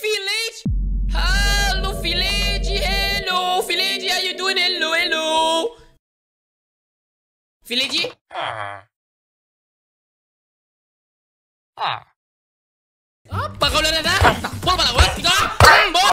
Village. Hello, Village. Hello, Village. How you doing? Hello, hello. Village? Apa kau dah dah? Tak apa lah,